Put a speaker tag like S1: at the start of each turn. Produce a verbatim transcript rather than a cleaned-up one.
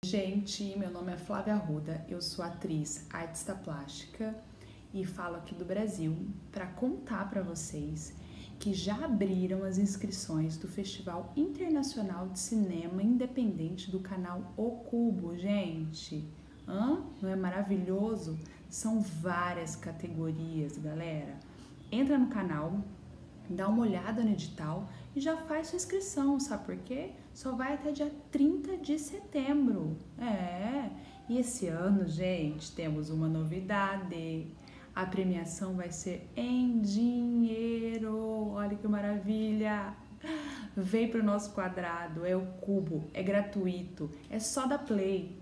S1: gente, meu nome é Flávia Arruda, eu sou atriz, artista plástica e falo aqui do Brasil para contar para vocês que já abriram as inscrições do Festival Internacional de Cinema Independente do canal O Cubo, gente. Hã? Não é maravilhoso? São várias categorias, galera. Entra no canal, dá uma olhada no edital e já faz sua inscrição, sabe por quê? Só vai até dia trinta de setembro. É, e esse ano, gente, temos uma novidade. A premiação vai ser em dinheiro. Olha que maravilha! Vem pro nosso quadrado, é o Cubo, é gratuito, é só dar play.